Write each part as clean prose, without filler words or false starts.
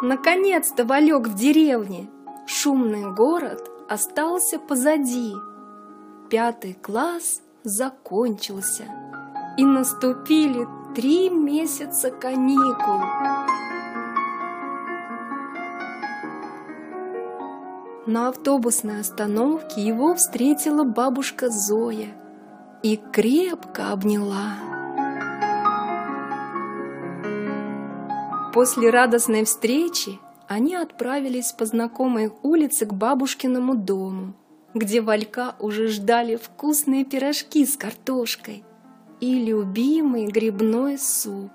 Наконец-то Валек в деревне. Шумный город остался позади. 5 класс закончился, и наступили 3 месяца каникул. На автобусной остановке его встретила бабушка Зоя и крепко обняла. После радостной встречи они отправились по знакомой улице к бабушкиному дому, где Валька уже ждали вкусные пирожки с картошкой и любимый грибной суп.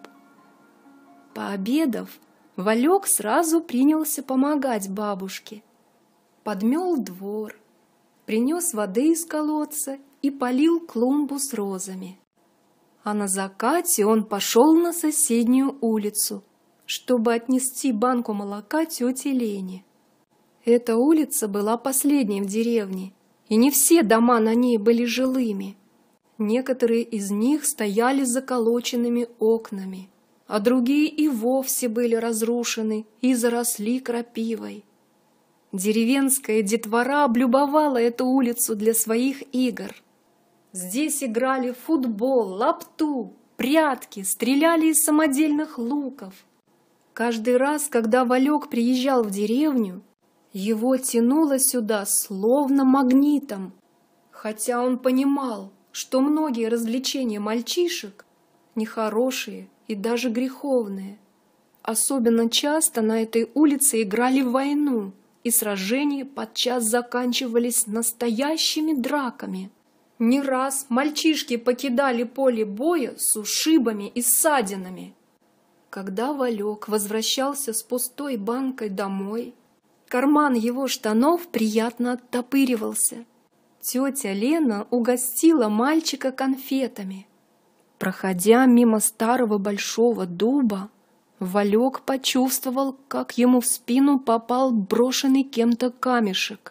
Пообедав, Валек сразу принялся помогать бабушке. Подмел двор, принес воды из колодца и полил клумбу с розами. А на закате он пошел на соседнюю улицу, чтобы отнести банку молока тете Лене. Эта улица была последней в деревне, и не все дома на ней были жилыми. Некоторые из них стояли с заколоченными окнами, а другие и вовсе были разрушены и заросли крапивой. Деревенская детвора облюбовала эту улицу для своих игр. Здесь играли в футбол, лапту, прятки, стреляли из самодельных луков. Каждый раз, когда Валек приезжал в деревню, его тянуло сюда словно магнитом, хотя он понимал, что многие развлечения мальчишек нехорошие и даже греховные. Особенно часто на этой улице играли в войну, и сражения подчас заканчивались настоящими драками. Не раз мальчишки покидали поле боя с ушибами и ссадинами. Когда Валек возвращался с пустой банкой домой, карман его штанов приятно оттопыривался. Тетя Лена угостила мальчика конфетами. Проходя мимо старого большого дуба, Валек почувствовал, как ему в спину попал брошенный кем-то камешек.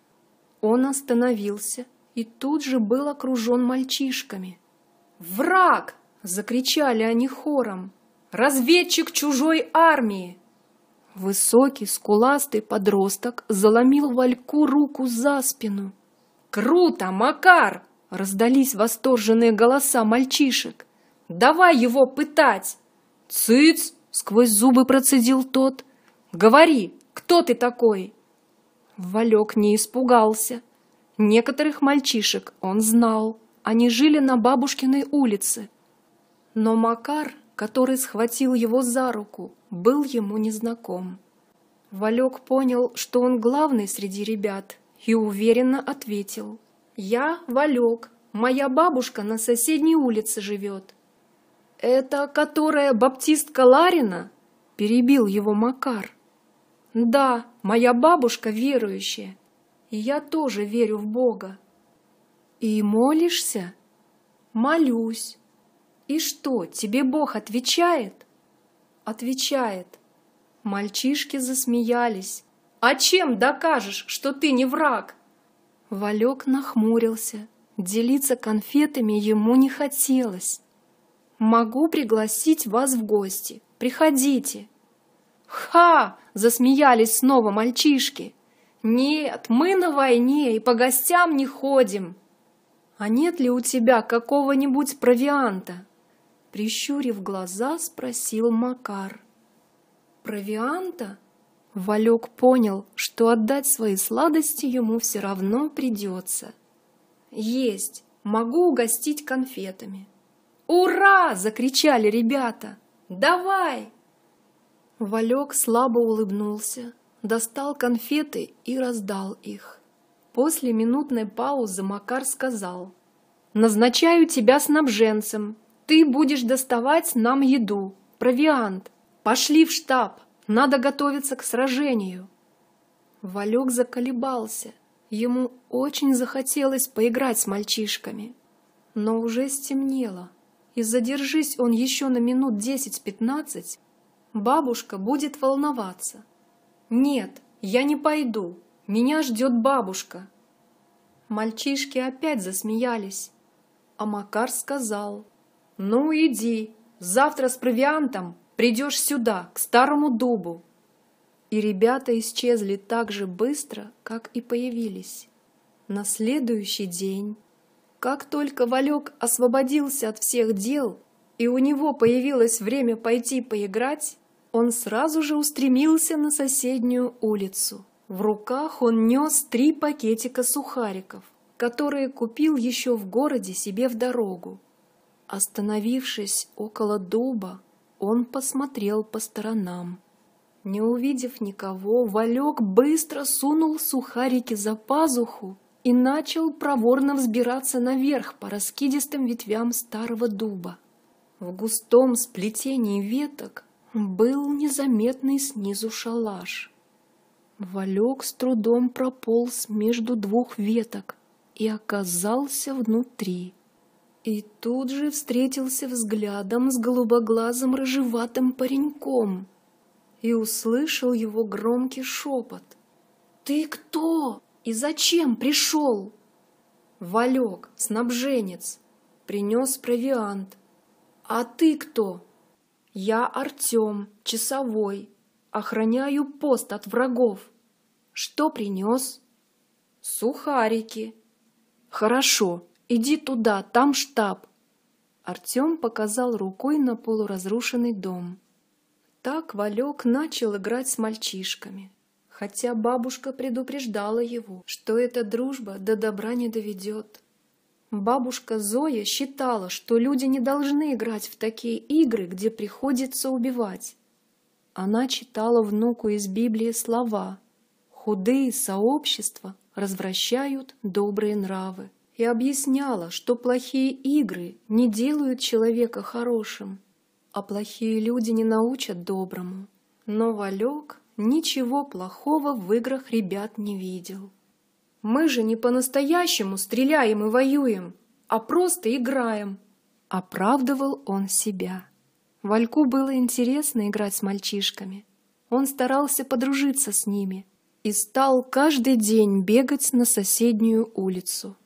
Он остановился и тут же был окружен мальчишками. «Враг!» — закричали они хором. «Разведчик чужой армии!» Высокий, скуластый подросток заломил Вальку руку за спину. «Круто, Макар!» — раздались восторженные голоса мальчишек. «Давай его пытать!» «Цыц!» — сквозь зубы процедил тот. «Говори, кто ты такой?» Валек не испугался. Некоторых мальчишек он знал. Они жили на бабушкиной улице. Но Макар, который схватил его за руку, был ему незнаком. Валек понял, что он главный среди ребят, и уверенно ответил: «Я Валек, моя бабушка на соседней улице живет». «Это которая баптистка Ларина?» — перебил его Макар. «Да, моя бабушка верующая, и я тоже верю в Бога». «И молишься?» «Молюсь». «И что, тебе Бог отвечает?» «Отвечает». Мальчишки засмеялись. «А чем докажешь, что ты не враг?» Валек нахмурился. Делиться конфетами ему не хотелось. «Могу пригласить вас в гости. Приходите». «Ха!» — засмеялись снова мальчишки. «Нет, мы на войне и по гостям не ходим». «А нет ли у тебя какого-нибудь провианта?» Прищурив глаза, спросил Макар. «Провианта?» Валек понял, что отдать свои сладости ему все равно придется. «Есть, могу угостить конфетами». «Ура!» — закричали ребята. «Давай!» Валек слабо улыбнулся, достал конфеты и раздал их. После минутной паузы Макар сказал: «Назначаю тебя снабженцем. Ты будешь доставать нам еду, провиант. Пошли в штаб, надо готовиться к сражению». Валек заколебался. Ему очень захотелось поиграть с мальчишками. Но уже стемнело, и задержись он еще на минут 10-15, бабушка будет волноваться. «Нет, я не пойду, меня ждет бабушка». Мальчишки опять засмеялись, а Макар сказал: «Ну иди, завтра с провиантом придешь сюда, к старому дубу». и ребята исчезли так же быстро, как и появились. На следующий день, как только Валек освободился от всех дел, и у него появилось время пойти поиграть, он сразу же устремился на соседнюю улицу. В руках он нес 3 пакетика сухариков, которые купил еще в городе себе в дорогу. Остановившись около дуба, он посмотрел по сторонам. Не увидев никого, Валек быстро сунул сухарики за пазуху и начал проворно взбираться наверх по раскидистым ветвям старого дуба. В густом сплетении веток был незаметный снизу шалаш. Валек с трудом прополз между 2 веток и оказался внутри. И тут же встретился взглядом с голубоглазым рыжеватым пареньком и услышал его громкий шепот. «Ты кто? И зачем пришел?» «Валек, снабженец, принес провиант. А ты кто?» «Я Артем, часовой, охраняю пост от врагов. Что принес?» «Сухарики». «Хорошо, иди туда, там штаб». Артем показал рукой на полуразрушенный дом. Так Валек начал играть с мальчишками, хотя бабушка предупреждала его, что эта дружба до добра не доведет. Бабушка Зоя считала, что люди не должны играть в такие игры, где приходится убивать. Она читала внуку из Библии слова: «Худые сообщества развращают добрые нравы», и объясняла, что плохие игры не делают человека хорошим, а плохие люди не научат доброму. Но Валек ничего плохого в играх ребят не видел. «Мы же не по-настоящему стреляем и воюем, а просто играем», — оправдывал он себя. Вальку было интересно играть с мальчишками. Он старался подружиться с ними и стал каждый день бегать на соседнюю улицу.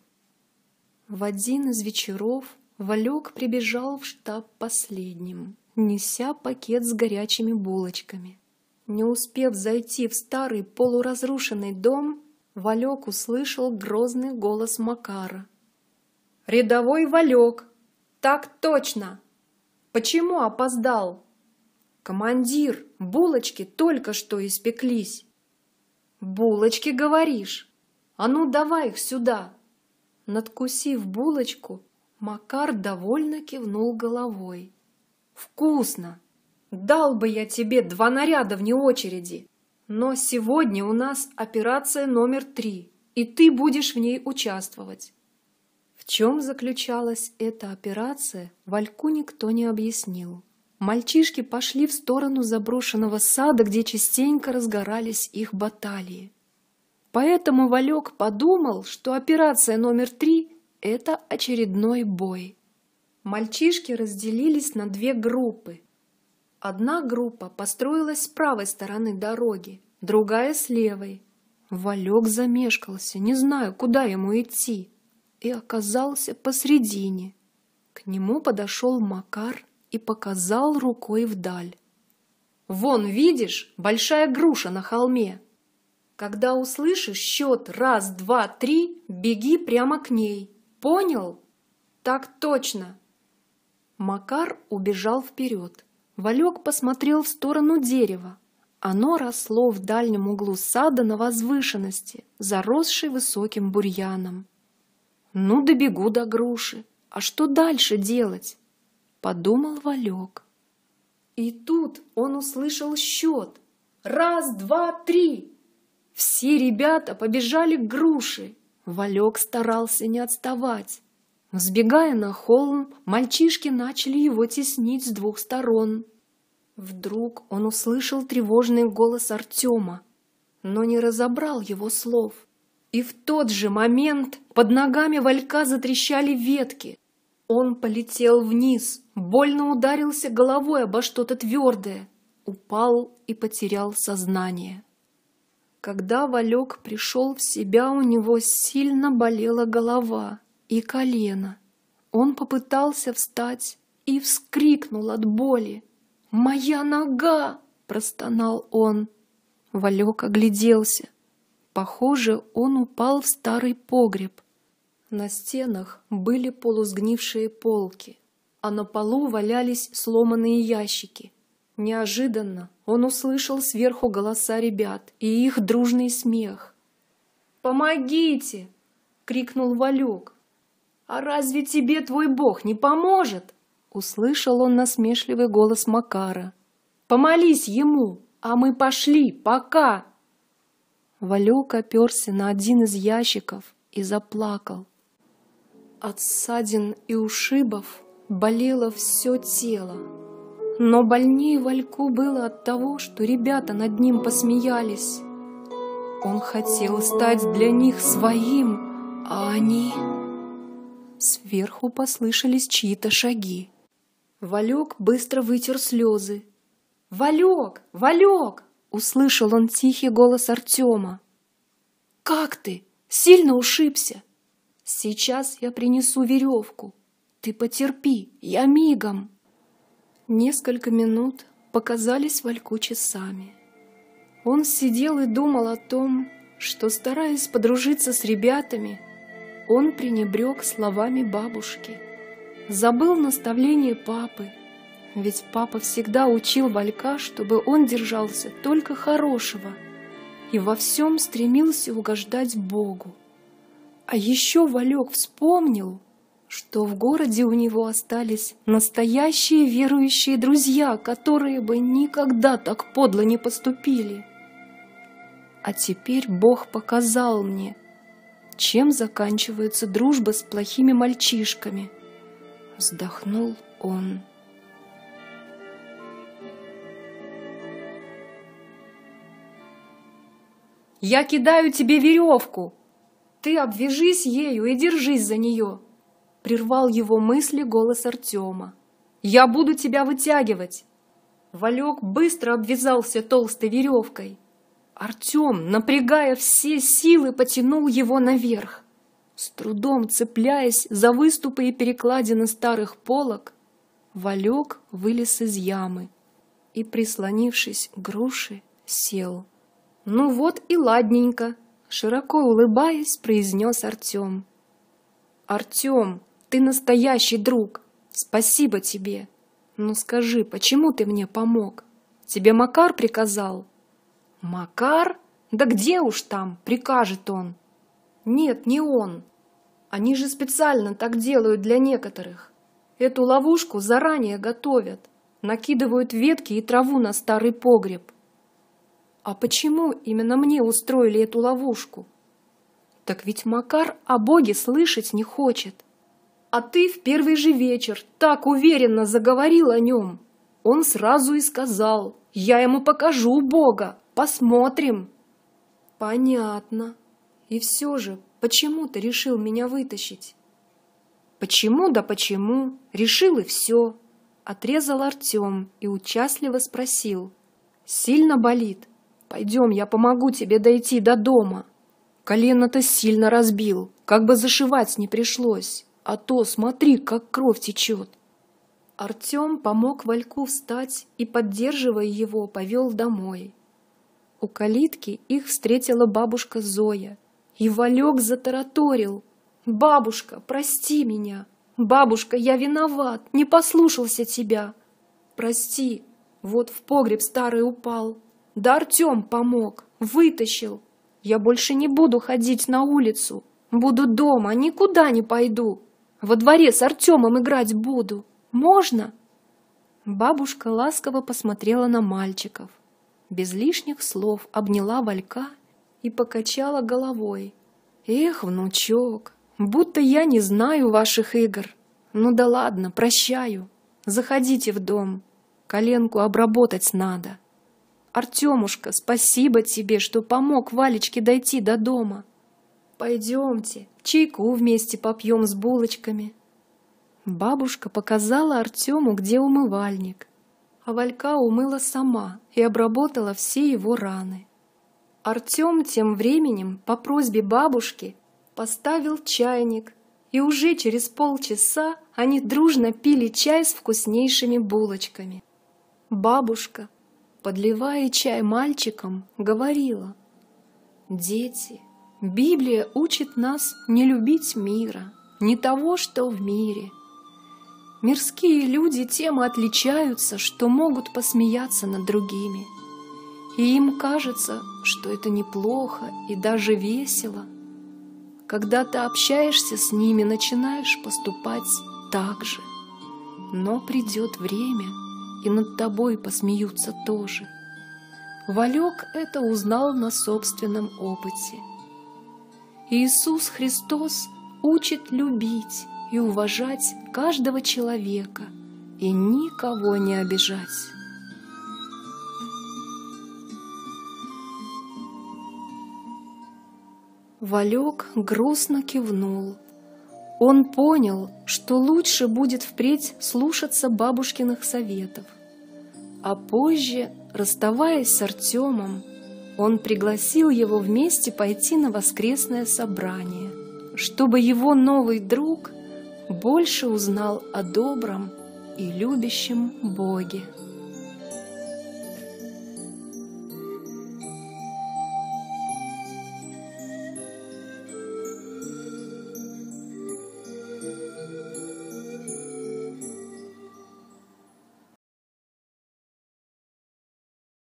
В один из вечеров Валек прибежал в штаб последним, неся пакет с горячими булочками. Не успев зайти в старый полуразрушенный дом, Валек услышал грозный голос Макара. «Рядовой Валек!» «Так точно! Почему опоздал?» «Командир, булочки только что испеклись». «Булочки, говоришь? А ну давай их сюда!» Надкусив булочку, Макар довольно кивнул головой. «Вкусно! Дал бы я тебе 2 наряда вне очереди, но сегодня у нас операция номер 3, и ты будешь в ней участвовать». В чем заключалась эта операция, Вальку никто не объяснил. Мальчишки пошли в сторону заброшенного сада, где частенько разгорались их баталии. Поэтому Валек подумал, что операция номер 3 – это очередной бой. Мальчишки разделились на 2 группы. Одна группа построилась с правой стороны дороги, другая – с левой. Валек замешкался, не зная, куда ему идти, и оказался посредине. К нему подошел Макар и показал рукой вдаль. «Вон, видишь, большая груша на холме. Когда услышишь счет 1, 2, 3, беги прямо к ней. Понял?» «Так точно!» Макар убежал вперед. Валек посмотрел в сторону дерева. Оно росло в дальнем углу сада на возвышенности, заросшей высоким бурьяном. «Ну, добегу до груши. А что дальше делать?» — подумал Валек. И тут он услышал счет. 1, 2, 3. Все ребята побежали к груше. Валек старался не отставать. Взбегая на холм, мальчишки начали его теснить с 2 сторон. Вдруг он услышал тревожный голос Артема, но не разобрал его слов. И в тот же момент под ногами Валька затрещали ветки. Он полетел вниз, больно ударился головой обо что-то твердое, упал и потерял сознание. Когда Валек пришел в себя, у него сильно болела голова и колено. Он попытался встать и вскрикнул от боли. «Моя нога!» – простонал он. Валек огляделся. Похоже, он упал в старый погреб. На стенах были полусгнившие полки, а на полу валялись сломанные ящики. Неожиданно он услышал сверху голоса ребят и их дружный смех. «Помогите!» — крикнул Валек. «А разве тебе твой бог не поможет?» — услышал он насмешливый голос Макара. «Помолись ему, а мы пошли, пока!» Валек оперся на один из ящиков и заплакал. От ссадин и ушибов болело все тело. Но больнее Вальку было от того, что ребята над ним посмеялись. Он хотел стать для них своим, а они... Сверху послышались чьи-то шаги. Валек быстро вытер слезы. «Валек! Валек!» — услышал он тихий голос Артема. «Как ты? Сильно ушибся? Сейчас я принесу веревку. Ты потерпи, я мигом». Несколько минут показались Вальку часами. Он сидел и думал о том, что, стараясь подружиться с ребятами, он пренебрег словами бабушки, забыл наставление папы, ведь папа всегда учил Валька, чтобы он держался только хорошего и во всем стремился угождать Богу. А еще Валек вспомнил, что в городе у него остались настоящие верующие друзья, которые бы никогда так подло не поступили. А теперь Бог показал мне, чем заканчивается дружба с плохими мальчишками. Вздохнул он. «Я кидаю тебе веревку! Ты обвяжись ею и держись за нее!» Прервал его мысли голос Артема. «Я буду тебя вытягивать!» Валек быстро обвязался толстой веревкой. Артем, напрягая все силы, потянул его наверх. С трудом цепляясь за выступы и перекладины старых полок, Валек вылез из ямы и, прислонившись к груше, сел. «Ну вот и ладненько!» — широко улыбаясь, произнес Артем. «Артем, ты настоящий друг! Спасибо тебе! Ну скажи, почему ты мне помог? Тебе Макар приказал?» «Макар? Да где уж там, прикажет он!» «Нет, не он. Они же специально так делают для некоторых. Эту ловушку заранее готовят, накидывают ветки и траву на старый погреб». «А почему именно мне устроили эту ловушку?» «Так ведь Макар о Боге слышать не хочет. А ты в первый же вечер так уверенно заговорил о нем. Он сразу и сказал: я ему покажу Бога, посмотрим». «Понятно. И все же, почему ты решил меня вытащить?» «Почему да почему, решил и все», — отрезал Артем и участливо спросил: «Сильно болит? Пойдем, я помогу тебе дойти до дома. Колено-то сильно разбил, как бы зашивать не пришлось, а то смотри, как кровь течет». Артем помог Вальку встать и, поддерживая его, повел домой. У калитки их встретила бабушка Зоя, и Валек затараторил: «Бабушка, прости меня! Бабушка, я виноват, не послушался тебя! Прости, вот в погреб старый упал. Да Артем помог, вытащил. Я больше не буду ходить на улицу, буду дома, никуда не пойду. Во дворе с Артемом играть буду. Можно?» Бабушка ласково посмотрела на мальчиков, без лишних слов обняла Валька и покачала головой. «Эх, внучок, будто я не знаю ваших игр. Ну да ладно, прощаю. Заходите в дом, коленку обработать надо. Артемушка, спасибо тебе, что помог Валечке дойти до дома. Пойдемте, чайку вместе попьем с булочками». Бабушка показала Артему, где умывальник, а Валька умыла сама и обработала все его раны. Артем тем временем по просьбе бабушки поставил чайник, и уже через полчаса они дружно пили чай с вкуснейшими булочками. Бабушка, подливая чай мальчикам, говорила: «Дети, Библия учит нас не любить мира, не того, что в мире. Мирские люди тем и отличаются, что могут посмеяться над другими. И им кажется, что это неплохо и даже весело. Когда ты общаешься с ними, начинаешь поступать так же. Но придет время, и над тобой посмеются тоже». Валек это узнал на собственном опыте. Иисус Христос учит любить и уважать каждого человека и никого не обижать. Валек грустно кивнул. Он понял, что лучше будет впредь слушаться бабушкиных советов. А позже, расставаясь с Артемом, он пригласил его вместе пойти на воскресное собрание, чтобы его новый друг больше узнал о добром и любящем Боге.